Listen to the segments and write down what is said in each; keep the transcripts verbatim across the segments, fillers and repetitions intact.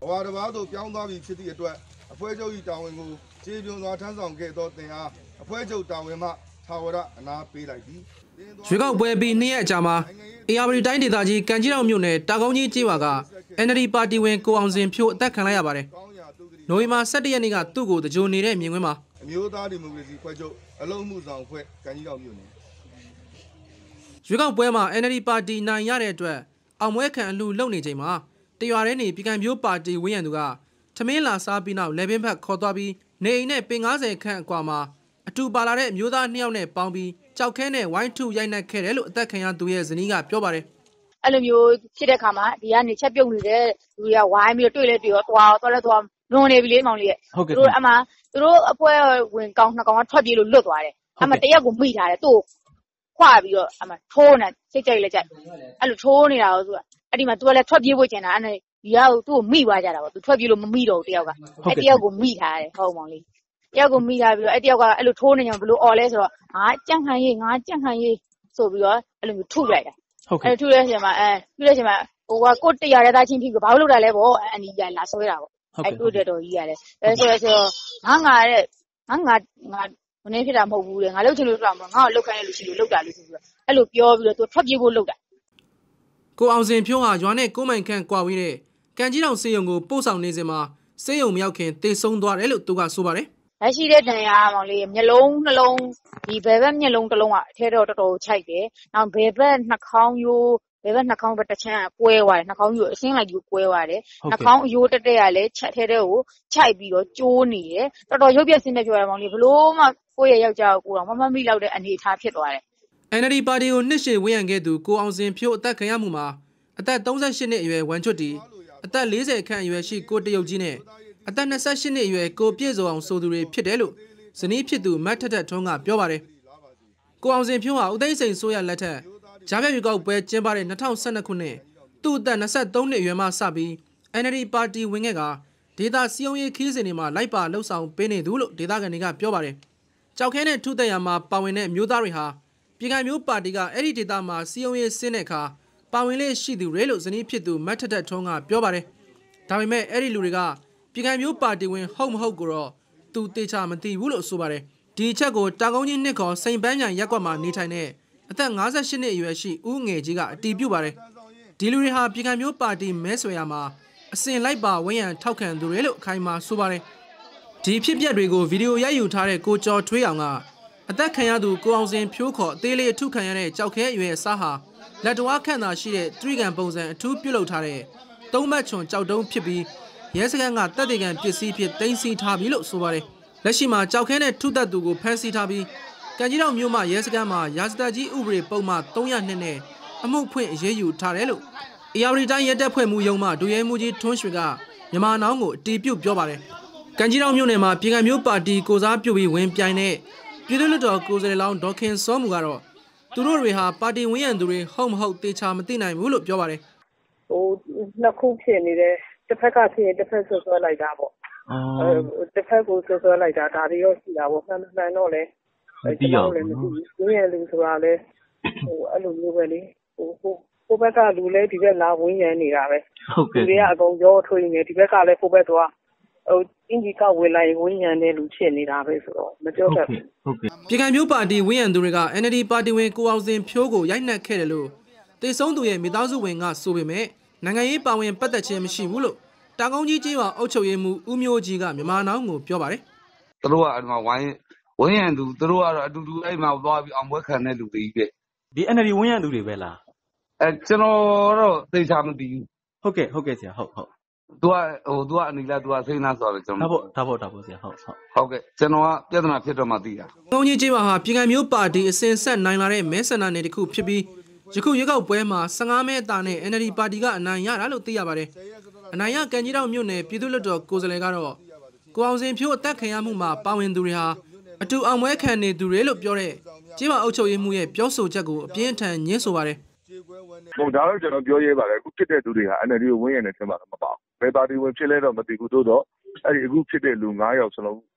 话的话都表达为起的段，会就一单位我这边说厂商给到等下，会就单位嘛，差不多拿背来的。 ရွေးကောက်ပွဲပြီးနေ့ရက်ကြာမှာအေယာဝတီတိုင်းဒေသကြီးကံကြီးတောင်မြို့နယ်တာကောင်းကြီးကျေးရွာက N L D ပါတီဝင်ကိုအောင်စင်ဖြိုးအသက်ခံလိုက်ရပါတယ်။နိုဝင်ဘာ၁၁ရက်နေ့ကသူ့ကိုတကြိုနေတဲ့မြင်ကွင်းမှာအမျိုးသားဒီမိုကရေစီဖွဲ့ချုပ်အလုံးမှုဆောင်ဖွဲ့ကံကြီးတောင်မြို့နယ်ရွေးကောက်ပွဲမှာ N L D ပါတီနိုင်ရတဲ့အတွက်အောင်ပွဲခံအလှလုပ်နေချိန်မှာတရွာထဲနေပြည်ကံမျိုးပါတီဝင်းရံသူကထမင်းလာစားပြီးနောက်လေပင်ဖက်ခေါ်သွားပြီးနေအိမ်နဲ့ပင်90ခန့်အကွာမှာအတူပါလာတဲ့အမျိုးသားနှစ်ယောက်နဲ့ပေါင်းပြီးကြောက်ခဲနဲ့ဝိုင်းထုရိုက်နှက်ခဲ့တယ်လို့အသက်ခံရသူရဲ့ဇနီးကပြောပါတယ်။အဲ့လိုမျိုးဖြစ်တဲ့ခါမှာဒီကနေချက်ပြုတ်နေတဲ့လူတွေကဝိုင်းပြီးတွေ့လဲတွေ့ရောသွားသွားလဲသွားလွန်နေပြီလေမောင်လေးရဲ့သူတို့အမှသူတို့အပွဲဝင်ကောင်းနှစ်ကောင်ကထွက်ပြေးလို့လွတ်သွားတယ်။အမှတရက်ကိုမိထားတယ်သူ့ခွာပြီးတော့အမှထိုးနေစိတ်ကြိုက်လက်ကြိုက်အဲ့လိုထိုးနေတာကိုသူကအဲ့ဒီမှာသူကလည်းထွက်ပြေးဖို့ကျင်တာအဲ့ဒီရောက်သူ့ကိုမိသွားကြတာပေါ့သူထွက်ပြေးလို့မမိတော့ဘူးတယောက်ကအဲ့တယောက်ကိုမိထားတယ်ဟုတ်မောင်လေးတယောက်ကိုမိထားပြီးတော့အဲ့တယောက်ကအဲ့လိုထိုးနေကြဘလို့អော်လဲဆိုတော့ငါကြန့်ခံရေးငါကြန့်ခံရေးဆိုပြီးတော့အဲ့လိုမျိုးထုလိုက်တာအဲ့ထုတဲ့အချိန်မှာအဲထုတဲ့အချိန်မှာဟိုကကိုတရရသားချင်းဖြစ်ပြီးဘာလို့လုပ်တာလဲပေါ့အန်ဒီကလာဆွဲတာပေါ့အဲ့တို့တဲ့တော်ကြီးရတယ်အဲဆိုဆိုငါငါတဲ့ငါငါငါမနေဖြစ်တာမဟုတ်ဘူးလေငါလုပ်ချင်လို့တော့မငါ့ကိုလုပ်ခိုင်းရလို့ရှိလို့လုပ်တာလို့ဆိုပြီးတော့အဲ့လိုပြောပြီးတော့သူထွက်ပြေးဖို့လုပ်တာကိုအောင်စင်ဖြိုးဟာရွာနဲ့ကိုမိုင်ခန့်ကွာဝေးတဲ့ကံကြီးတောင်စေယုံကိုပို့ဆောင်နေစဉ်မှာစေယုံမရောက်ခင်တေဆုံးသွားတယ်လို့သူကဆိုပါတယ်လက်ရှိတဲ့ဒဏ်ရာမောင်လေးမျက်လုံးနှလုံးဒီဘယ်ဘက်မျက်လုံးတစ်လုံးကအထဲတော့တော်တော်ခြိုက်တယ်။နောက်ဘယ်ဘက်နှာခေါင်းရိုးဘယ်ဘက်နှာခေါင်းဘက်တစ်ချမ်းကွဲသွားတယ်နှာခေါင်းရိုးအစင်းလိုက်ကြီးကွဲသွားတယ်နှာခေါင်းအယိုးတက်တက်ကလည်းချက်ထဲတဲ့ကိုခြိုက်ပြီးတော့ကျိုးနေတယ်တော်တော်ရုပ်ပြက်ဆင်းပြပြောရမောင်လေးဘလို့မှကိုယ့်ရဲ့ယောက်ျားကိုကိုတော့မမမိလောက်တဲ့အနေအထားဖြစ်သွားတယ်။ N L D ပါတီကိုနှစ်ရှည်ဝန်းရံခဲ့သူကိုအောင်စင်ဖြိုးအသက်ခံရမှုမှာအသက်၃၈နှစ်အရွယ်ဝမ်ချွတ်တီအသက်၄၀ခန့်အရွယ်ရှိကိုတရုတ်ကြီးနဲ့အသက်၂၈နှစ်အရွယ်ကိုပြည့်စုံအောင်ဆိုသူတွေဖြစ်တယ်လို့ဇနီးဖြစ်သူမတ်ထက်ထက်ထုံးကပြောပါတယ်။ကိုအောင်စင်ဖြိုးဟာဦးသိန်းစိန်ဆိုရလက်ထက်ဂျားပြရွေးကောက်ပွဲကျင်းပတဲ့၂၀၁၂ခုနှစ်သူ့အသက်၂၃နှစ်အရွယ်မှစပြီး N L D ပါတီဝင်ခဲ့ကဒေသစည်းရုံးရေးခီးစဉ်တွေမှာလိုက်ပါလှုပ်ဆောင်ပေးနေသူလို့ဒေသခံတွေကပြောပါတယ်။ကြောက်ခဲနဲ့ထုသက်ရမှာပါဝင်တဲ့မျိုးသားတွေဟာပြည်ကံမျိုးပါတီကအဲ့ဒီဒေသမှာစည်းရုံးရေးဆင်းတဲ့အခါပါဝင်လေရှိသူတွေလို့ဇနီးဖြစ်သူမတ်ထက်ထက်ထုံးကပြောပါတယ်။ဒါပေမဲ့အဲ့ဒီလူတွေကပြည်ကံမျိုးပါတီဝင်ဟုတ်မဟုတ်ကိုတော့သူတေချာမသိဘူးလို့ဆိုပါတယ်ဒီအချက်ကိုတာကုန်းကြီးနှစ်ခေါ်စိန်ပန်းမြန်ရက်ကွက်မှာနေထိုင်တဲ့အသက်၅၈နှစ်အရွယ်ရှိဦးငယ်ကြီးကအတီးပြုတ်ပါတယ်ဒီလူတွေဟာပြည်ကံမျိုးပါတီမဲဆွယ်ရမှာအစဉ်လိုက်ပါဝန်းရံထောက်ခံသူတွေလို့အခိုင်အမာဆိုပါတယ်ဒီဖြစ်ပျက်တွေကိုဗီဒီယိုရိုက်ယူထားတဲ့ကိုကျော်ထွေးအောင်ကအသက်ခံရသူကိုအောင်စင်ဖြိုးခေါ်အသေးလေးအထုခံရတဲ့ကြောက်ခဲအရွယ်စားဟာလက်တော်ခန့်သာရှိတဲ့တရိကန်ပုံစံအထူးပြုတ်လုပ်ထားတဲ့သုံးဘတ်ချွန်ကြောက်တုံးဖြစ်ပြီးရဲစခန်းကတပ်တေကန်ပစ္စည်းဖြစ်တင်စီထားပြီလို့ဆိုပါတယ်လက်ရှိမှာကြောက်ခဲနဲ့ထုသက်သူကိုဖမ်းဆီးထားပြီးကံကြီးတောင်မြို့မှာရဲစခန်းမှာရာဇသကြီးဥပဒေပုံမှန်၃၀၂နဲ့အမှုဖွင့်အရေးယူထားတယ်လို့အေယာဝတီတိုင်းရဲတပ်ဖွဲ့မှုရုံးမှဒုရဲမှုကြီးထွန်းရွှေကမြန်မာနောင်းကိုအတီးပြုတ်ပြောပါတယ်ကံကြီးတောင်မြို့နယ်မှာပြည်ကံမျိုးပါတီကိုစားပြုတ်ပြီးဝင်ပြိုင်တဲ့ပြည်သူ့လွှတ်တော်ကိုယ်စားလှယ်လောင်းဒေါခင်စောမှုကတော့သူတို့တွေဟာပါတီဝင်ရံသူတွေဟုတ်မဟုတ်တေချာမသိနိုင်ဘူးလို့ပြောပါတယ်ဟိုနှစ်ခုဖြစ်နေတယ်တစ်ဖက်ကဖြစ်ရင်တစ်ဖက်ဆွဆွဲလိုက်တာပေါ့အဲတစ်ဖက်ကိုဆွဆွဲလိုက်တာဒါတွေရောရှိတာပေါ့မှန်မှန်တော့လေကျွန်တော်လည်းမသိဘူးရင်းရလူဆိုတာလေဟိုအဲ့လိုမျိုးပဲလေဟိုဟိုကိုဘက်ကလူလဲဒီဘက်လာဝင်းရံနေတာပဲဟုတ်ကဲ့ဒီကအကုန်ရောထွေးနေဒီဘက်ကလည်းကိုဘက်သွားဟိုအင်ဂျီကဝေလိုက်ဝင်းရံတဲ့လူဖြစ်နေတာပဲဆိုတော့မပြောတတ်ဘူးဟုတ်ကဲ့ပြည်ကံမျိုးပါတီဝင်းရံသူတွေက N L D ပါတီဝင်ကိုအောင်စင်ဖြိုးကိုရိုက်နှက်ခဲ့တယ်လို့တေဆုံးသူရဲ့မိသားစုဝင်ကဆိုပေမဲ့နိုင်ငံရေးပါဝင်ပတ်သက်ခြင်းမရှိဘူးလို့တာကောင်းကြီးကျေးရွာအုပ်ချုပ်ရေးမှူးဦးမျိုးကြီးကမြန်မာနောင်းကိုပြောပါတယ်သူတို့ကအဲ့မှာဝိုင်းဝင်းရံသူသူတို့ကတော့အတူတူအဲ့မှာသွားပြီးအောင်ပွဲခံတဲ့လူတွေကြီးပဲဒီ N L D ဝင်းရံသူတွေပဲလားအဲကျွန်တော်တော့သိချာမသိဘူးဟုတ်ကဲ့ဟုတ်ကဲ့ဆရာဟုတ်ဟုတ်သူကဟိုသူကအနီလာသူကစိတ်နာဆိုတော့ကျွန်တော်ဒါပေါ့ဒါပေါ့ဒါပေါ့ဆရာဟုတ်ဟုတ်ဟုတ်ကဲ့ကျွန်တော်ကပြဿနာဖြစ်တော့မှသိတာကောင်းကြီးကျေးရွာဟာပြည်ကံမျိုးပါတီအစဉ်ဆက်နိုင်လာတဲ့မဲဆန္ဒနယ်တစ်ခုဖြစ်ပြီးယခုရွေးကောက်ပွဲမှာ၁၅မဲအသာနဲ့ N L D ပါတီကအနိုင်ရတာလို့သိရပါတယ်အနိုင်ရကံကြီးတောင်မြို့နယ်ပြည်သူ့လွှတ်တော်ကိုယ်စားလှယ်ကတော့ကိုအောင်စင်ဖြိုးအသက်ခံရမှုမှာပါဝင်သူတွေဟာအတူအောင်ပွဲခံနေသူတွေလို့ပြောတဲ့ကျေးရွာအုပ်ချုပ်ရေးမှူးရဲ့ပြောဆိုချက်ကိုအပြင်းထန်ညှင်းဆိုပါတယ်ဟုတ်ဒါတော့ကျွန်တော်ပြောရဲပါတယ်အခုဖြစ်တဲ့သူတွေဟာ N L D ကိုဝင်းရံနေတယ်မှာမပေါ့ဘယ်ပါတီဝင်ဖြစ်လဲတော့မသိဘူးသို့တော့အဲ့ဒီအခုဖြစ်တဲ့လူ၅ယောက်စလုံး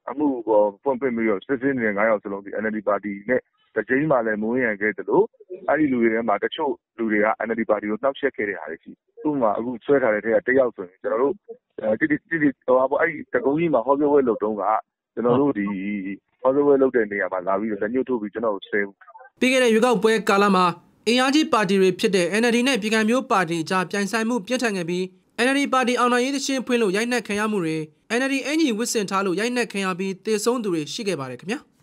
အမှုပေါ်ဖွင့်ပြပြီးတော့စစ်စစ်နေတဲ့၅ယောက်စလုံးဒီ N L D ပါတီနဲ့တကြိမ်မှလည်းမဝင်ရခဲ့သလိုအဲ့ဒီလူတွေထဲမှာတချို့လူတွေက N L D ပါတီကိုနှောက်ယှက်ခဲ့တဲ့ဟာတွေရှိဥပမာအခုဆွဲထားတဲ့ထဲကတယောက်ဆိုရင်ကျွန်တော်တို့တိတိတိတိဟိုပေါ့အဲ့ဒီတကုံကြီးမှာဟောပြောပွဲလုပ်တုန်းကကျွန်တော်တို့ဒီဟောပြောပွဲလုပ်တဲ့နေရာမှာလာပြီးတော့လက်ညှိုးထိုးပြီးကျွန်တော်တို့ဆဲပြီးခဲ့တဲ့ရွေးကောက်ပွဲကာလမှာအင်အားကြီးပါတီတွေဖြစ်တဲ့ N L D နဲ့ပြည်ခိုင်မျိုးပါတီကြားပြိုင်ဆိုင်မှုပြင်းထန်ခဲ့ပြီး N L D ပါတီအောင်နိုင်ရေးသင်းဖွင့်လို့ရိုက်နှက်ခံရမှုတွေ N L D အင်ဂျီဝစ်စင်ထားလို့ရိုက်နှက်ခံရပြီးတေဆုံးသူတွေရှိခဲ့ပါတယ်ခင်ဗျာ